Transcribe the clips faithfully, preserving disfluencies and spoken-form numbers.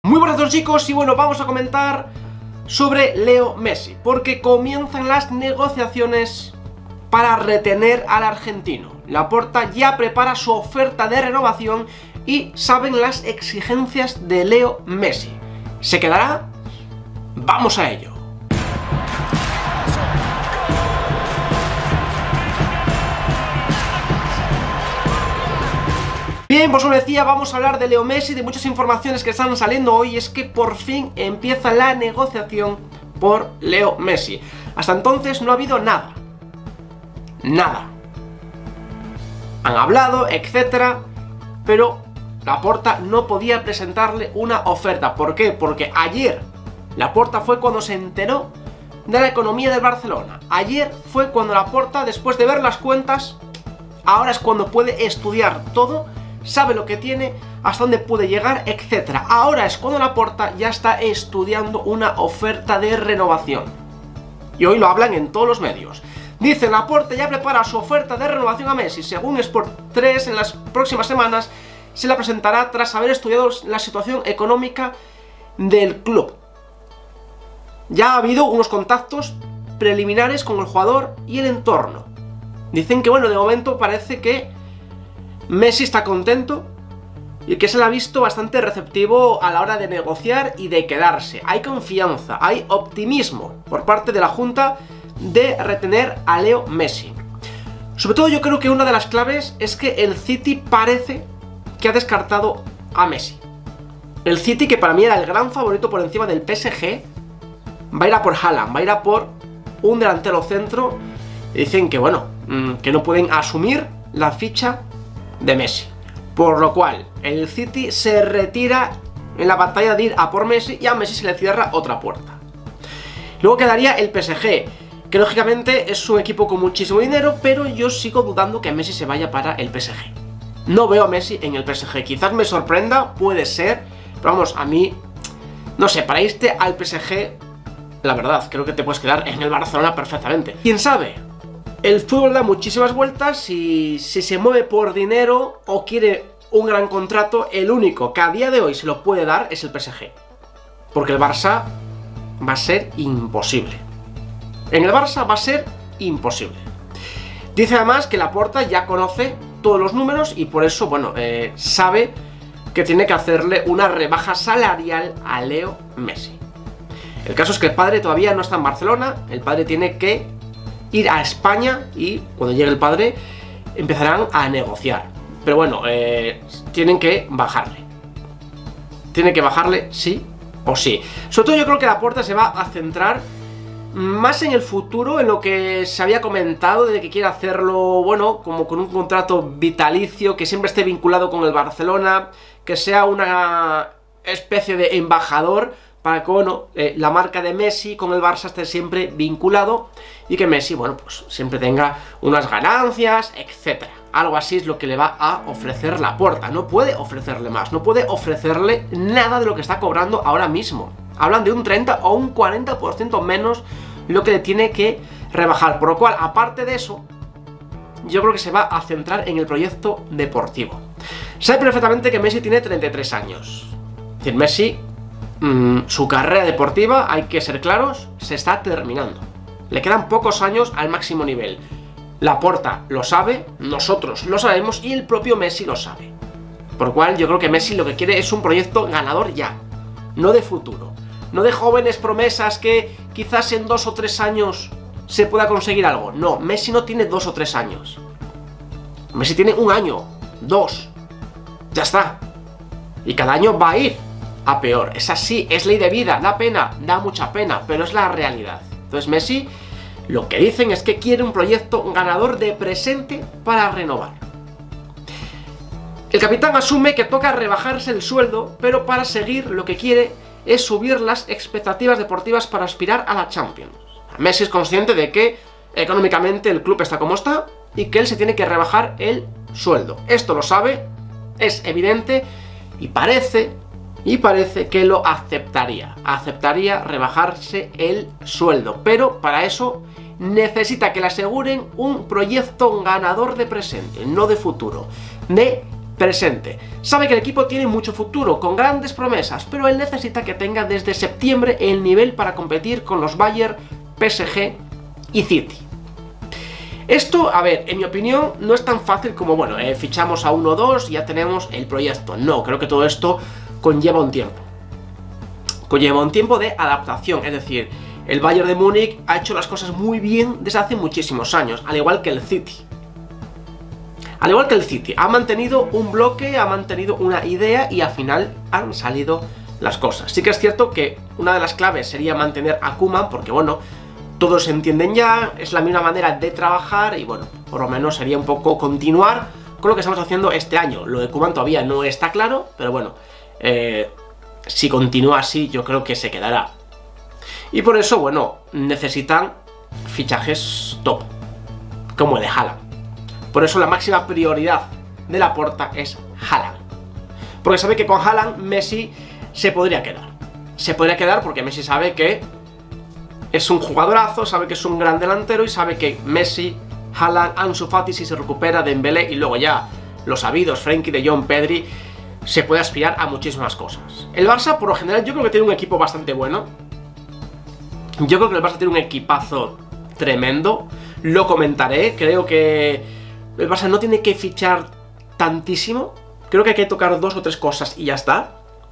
Muy buenas a todos, chicos, y bueno, vamos a comentar sobre Leo Messi, porque comienzan las negociaciones para retener al argentino. Laporta ya prepara su oferta de renovación y saben las exigencias de Leo Messi. ¿Se quedará? ¡Vamos a ello! Bien, pues como decía, vamos a hablar de Leo Messi, de muchas informaciones que están saliendo hoy. Es que por fin empieza la negociación por Leo Messi. Hasta entonces no ha habido nada. Nada. Han hablado, etcétera, pero Laporta no podía presentarle una oferta. ¿Por qué? Porque ayer Laporta fue cuando se enteró de la economía del Barcelona. Ayer fue cuando Laporta, después de ver las cuentas, ahora es cuando puede estudiar todo, sabe lo que tiene, hasta dónde puede llegar, etcétera. Ahora es cuando Laporta ya está estudiando una oferta de renovación. Y hoy lo hablan en todos los medios. Dice, Laporta ya prepara su oferta de renovación a Messi. Según Sport tres, en las próximas semanas se la presentará tras haber estudiado la situación económica del club. Ya ha habido unos contactos preliminares con el jugador y el entorno. Dicen que, bueno, de momento parece que Messi está contento y que se le ha visto bastante receptivo a la hora de negociar y de quedarse. Hay confianza, hay optimismo por parte de la Junta de retener a Leo Messi. Sobre todo yo creo que una de las claves es que el City parece que ha descartado a Messi. El City, que para mí era el gran favorito por encima del P S G, va a ir a por Haaland, va a ir a por un delantero centro. Y dicen que, bueno, que no pueden asumir la ficha de Messi, por lo cual el City se retira en la batalla de ir a por Messi y a Messi se le cierra otra puerta. Luego quedaría el P S G, que lógicamente es un equipo con muchísimo dinero, pero yo sigo dudando que Messi se vaya para el P S G. No veo a Messi en el P S G, quizás me sorprenda, puede ser, pero vamos, a mí, no sé, para irte al P S G, la verdad, creo que te puedes quedar en el Barcelona perfectamente. ¿Quién sabe? El fútbol da muchísimas vueltas y si se mueve por dinero o quiere un gran contrato, el único que a día de hoy se lo puede dar es el P S G. Porque el Barça va a ser imposible. En el Barça va a ser imposible. Dice además que Laporta ya conoce todos los números y por eso, bueno, eh, sabe que tiene que hacerle una rebaja salarial a Leo Messi. El caso es que el padre todavía no está en Barcelona, el padre tiene que ir a España y cuando llegue el padre empezarán a negociar. Pero bueno, eh, tienen que bajarle. Tienen que bajarle sí o sí. Sobre todo yo creo que Laporta se va a centrar más en el futuro, en lo que se había comentado de que quiere hacerlo, bueno, como con un contrato vitalicio, que siempre esté vinculado con el Barcelona, que sea una especie de embajador para que, bueno, eh, la marca de Messi con el Barça esté siempre vinculado y que Messi, bueno, pues siempre tenga unas ganancias, etcétera. Algo así es lo que le va a ofrecer Laporta. No puede ofrecerle más, no puede ofrecerle nada de lo que está cobrando ahora mismo. Hablan de un treinta o un cuarenta por ciento menos lo que le tiene que rebajar. Por lo cual, aparte de eso, yo creo que se va a centrar en el proyecto deportivo. Sabe perfectamente que Messi tiene treinta y tres años. Es decir, Messi, mmm, su carrera deportiva, hay que ser claros, se está terminando. Le quedan pocos años al máximo nivel. Laporta lo sabe, nosotros lo sabemos y el propio Messi lo sabe. Por lo cual yo creo que Messi lo que quiere es un proyecto ganador ya, no de futuro. No de jóvenes promesas que quizás en dos o tres años se pueda conseguir algo. No, Messi no tiene dos o tres años. Messi tiene un año, dos. Ya está. Y cada año va a ir a peor. Es así, es ley de vida, da pena, da mucha pena, pero es la realidad. Entonces Messi, lo que dicen es que quiere un proyecto ganador de presente para renovar. El capitán asume que toca rebajarse el sueldo, pero para seguir lo que quiere es subir las expectativas deportivas para aspirar a la Champions. Messi es consciente de que económicamente el club está como está y que él se tiene que rebajar el sueldo. Esto lo sabe, es evidente y parece, y parece que lo aceptaría. Aceptaría rebajarse el sueldo, pero para eso necesita que le aseguren un proyecto ganador de presente, no de futuro, de presente. Sabe que el equipo tiene mucho futuro, con grandes promesas, pero él necesita que tenga desde septiembre el nivel para competir con los Bayern, P S G y City. Esto, a ver, en mi opinión, no es tan fácil como, bueno, eh, fichamos a uno o dos y ya tenemos el proyecto. No, creo que todo esto conlleva un tiempo. Conlleva un tiempo de adaptación, es decir, el Bayern de Múnich ha hecho las cosas muy bien desde hace muchísimos años, al igual que el City. Al igual que el City, ha mantenido un bloque, ha mantenido una idea y al final han salido las cosas. Sí que es cierto que una de las claves sería mantener a Koeman, porque bueno, todos se entienden ya, es la misma manera de trabajar y bueno, por lo menos sería un poco continuar con lo que estamos haciendo este año. Lo de Koeman todavía no está claro, pero bueno, eh, si continúa así yo creo que se quedará. Y por eso, bueno, necesitan fichajes top, como el de Haaland. Por eso la máxima prioridad de Laporta es Haaland. Porque sabe que con Haaland Messi se podría quedar. Se podría quedar porque Messi sabe que es un jugadorazo, sabe que es un gran delantero y sabe que Messi, Haaland, Ansu Fati, si se recupera, Dembélé y luego ya los sabidos, Frenkie de Jong, Pedri, se puede aspirar a muchísimas cosas. El Barça, por lo general, yo creo que tiene un equipo bastante bueno. Yo creo que el Barça tiene un equipazo tremendo. Lo comentaré, creo que el Barça no tiene que fichar tantísimo. Creo que hay que tocar dos o tres cosas y ya está.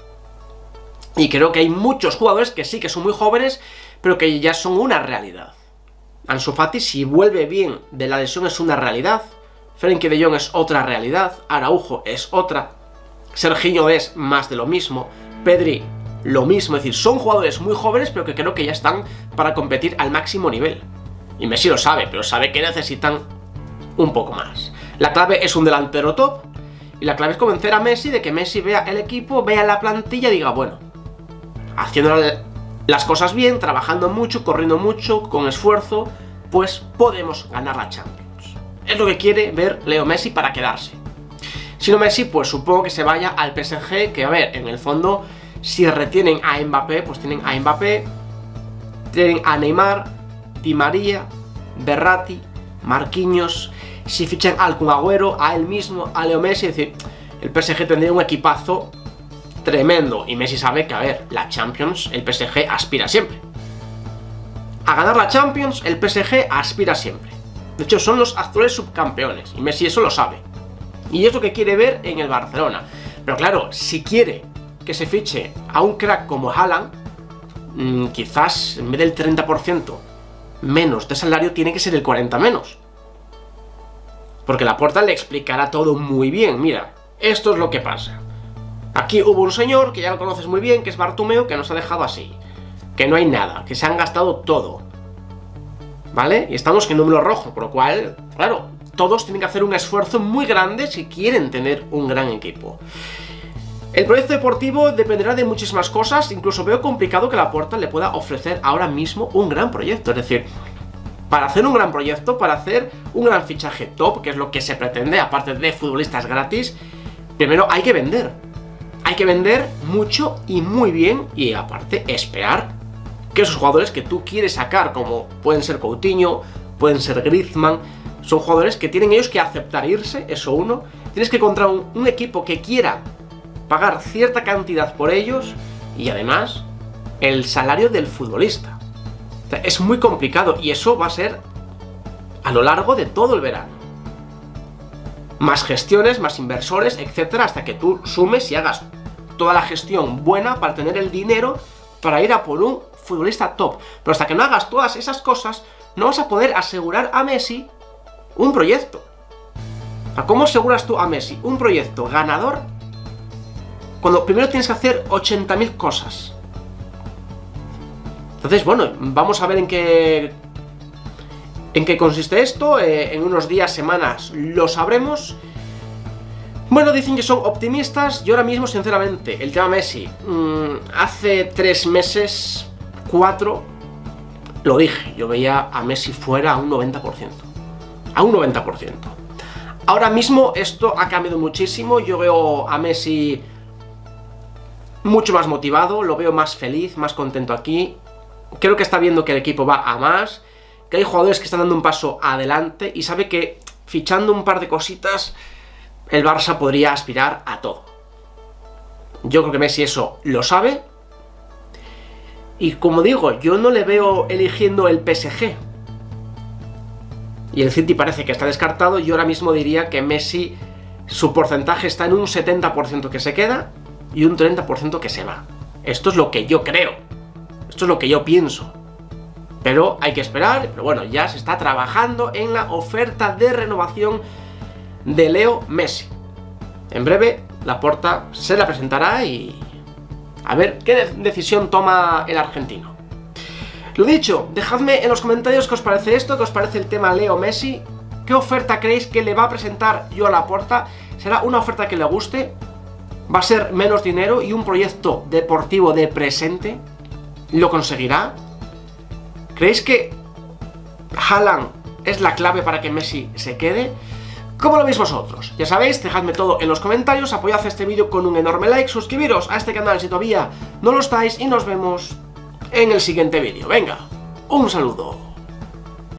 Y creo que hay muchos jugadores que sí, que son muy jóvenes, pero que ya son una realidad. Ansu Fati, si vuelve bien de la lesión, es una realidad. Frenkie de Jong es otra realidad. Araujo es otra. Serginho es más de lo mismo. Pedri, lo mismo. Es decir, son jugadores muy jóvenes, pero que creo que ya están para competir al máximo nivel. Y Messi lo sabe, pero sabe que necesitan un poco más. La clave es un delantero top. Y la clave es convencer a Messi de que Messi vea el equipo, vea la plantilla y diga, bueno, haciendo las cosas bien, trabajando mucho, corriendo mucho, con esfuerzo, pues podemos ganar la Champions. Es lo que quiere ver Leo Messi para quedarse. Si no Messi, pues supongo que se vaya al P S G, que a ver, en el fondo, si retienen a Mbappé, pues tienen a Mbappé, tienen a Neymar, Di María, Verratti, Marquinhos. Si fichan al Kun Agüero, a él mismo, a Leo Messi, es decir, el P S G tendría un equipazo tremendo. Y Messi sabe que, a ver, la Champions, el P S G aspira siempre. A ganar la Champions, el P S G aspira siempre. De hecho, son los actuales subcampeones. Y Messi eso lo sabe. Y es lo que quiere ver en el Barcelona. Pero claro, si quiere que se fiche a un crack como Haaland, mmm, quizás en vez del treinta por ciento menos de salario, tiene que ser el cuarenta por ciento menos. Porque Laporta le explicará todo muy bien. Mira, esto es lo que pasa. Aquí hubo un señor, que ya lo conoces muy bien, que es Bartomeu, que nos ha dejado así. Que no hay nada, que se han gastado todo. ¿Vale? Y estamos en número rojo, por lo cual, claro, todos tienen que hacer un esfuerzo muy grande si quieren tener un gran equipo. El proyecto deportivo dependerá de muchísimas cosas, incluso veo complicado que Laporta le pueda ofrecer ahora mismo un gran proyecto, es decir, para hacer un gran proyecto, para hacer un gran fichaje top, que es lo que se pretende, aparte de futbolistas gratis, primero hay que vender. Hay que vender mucho y muy bien, y aparte esperar que esos jugadores que tú quieres sacar, como pueden ser Coutinho, pueden ser Griezmann, son jugadores que tienen ellos que aceptar irse, eso uno. Tienes que encontrar un, un equipo que quiera pagar cierta cantidad por ellos, y además el salario del futbolista. O sea, es muy complicado y eso va a ser a lo largo de todo el verano. Más gestiones, más inversores, etcétera, hasta que tú sumes y hagas toda la gestión buena para tener el dinero para ir a por un futbolista top. Pero hasta que no hagas todas esas cosas, no vas a poder asegurar a Messi un proyecto. ¿Cómo aseguras tú a Messi un proyecto ganador cuando primero tienes que hacer ochenta mil cosas? Entonces, bueno, vamos a ver en qué en qué consiste esto. Eh, en unos días, semanas, lo sabremos. Bueno, dicen que son optimistas. Yo ahora mismo, sinceramente, el tema Messi, mmm, hace tres meses, cuatro, lo dije. Yo veía a Messi fuera a un noventa por ciento. A un noventa por ciento. Ahora mismo esto ha cambiado muchísimo. Yo veo a Messi mucho más motivado, lo veo más feliz, más contento aquí. Creo que está viendo que el equipo va a más, que hay jugadores que están dando un paso adelante y sabe que fichando un par de cositas el Barça podría aspirar a todo. Yo creo que Messi eso lo sabe. Y como digo, yo no le veo eligiendo el P S G. Y el City parece que está descartado. Yo ahora mismo diría que Messi, su porcentaje está en un setenta por ciento que se queda y un treinta por ciento que se va. Esto es lo que yo creo. Esto es lo que yo pienso. Pero hay que esperar. Pero bueno, ya se está trabajando en la oferta de renovación de Leo Messi. En breve, Laporta se la presentará y a ver qué de decisión toma el argentino. Lo dicho, dejadme en los comentarios qué os parece esto, qué os parece el tema Leo Messi, qué oferta creéis que le va a presentar Joan Laporta. ¿Será una oferta que le guste? ¿Va a ser menos dinero y un proyecto deportivo de presente? ¿Lo conseguirá? ¿Creéis que Haaland es la clave para que Messi se quede? ¿Cómo lo veis vosotros? Ya sabéis, dejadme todo en los comentarios, apoyad este vídeo con un enorme like, suscribiros a este canal si todavía no lo estáis y nos vemos en el siguiente vídeo. Venga, un saludo.